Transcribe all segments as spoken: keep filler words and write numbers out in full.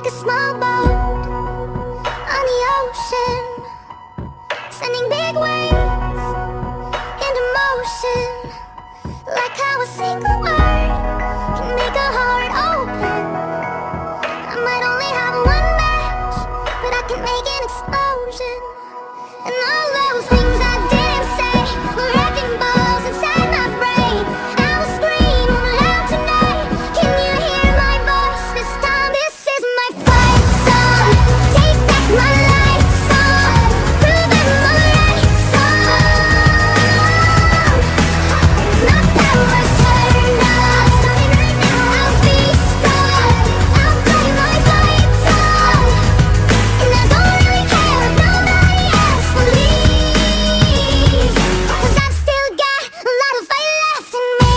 like a small boat on the ocean, sending big waves into motion. Like how a single word can make a heart open. I might only have one match, but I can make an explosion. And all those things I didn't say were wrecking balls inside my brain. I will scream loud tonight. Can you hear my voice this time? This is my fight song. Take back my life song. Prove it my right song. My power's turned off. Starting right now, I'll be strong. I'll play my fight song. And I don't really care if nobody else believes, 'cause I've still got a lot of fight left in me.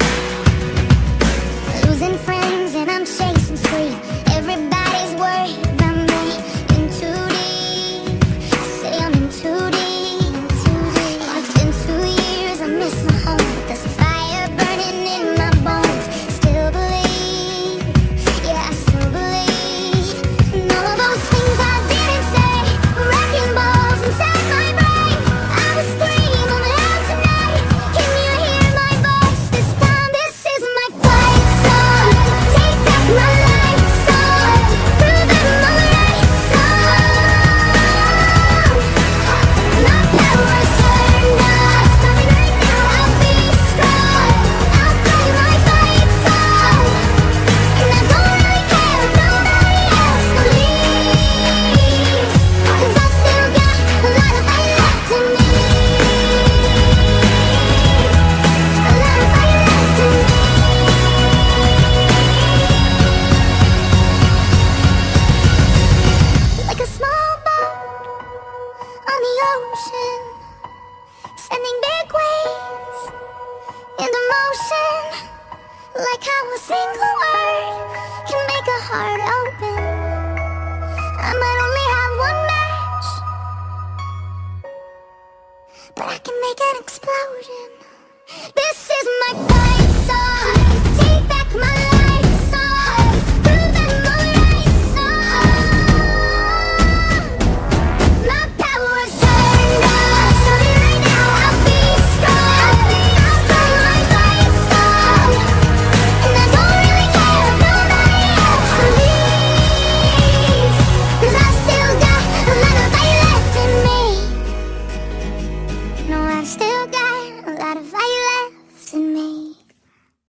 Losing friends and I'm chasing sleep. Everybody's worried about me. In too deep, I say I'm in too deep. It's been two years, I miss my home, but there's a fire burning in my bones. Still believe, yeah, I still believe. And all those things I didn't say were wrecking balls inside my brain. I will scream loud tonight. Can you hear my voice this time? This is my fight song. Take back my life song. Prove it my right song. My power's turned off. Starting right now, I'll be strong. I'll play my fight song. And I don't really care if nobody else believes, 'cause I've still got a lot of fight left in me. A lot of fight left in me. Like a small boat on the ocean, sending big waves into motion. Like how a single word can make a heart open. I might only have one match, but I can make an explosion. This is my